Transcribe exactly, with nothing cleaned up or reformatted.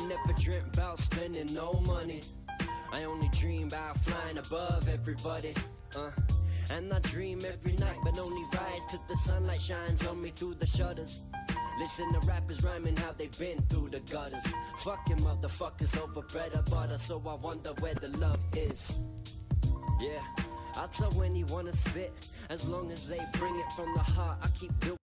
never dreamt about spending no money. I only dream about flying above everybody. Uh, and I dream every night, but only rise till the sunlight shines on me through the shutters. Listen to rappers rhyming how they've been through the gutters. Fucking motherfuckers over bread or butter, so I wonder where the love is. Yeah, I'll tell anyone to spit, as long as they bring it from the heart. I keep doing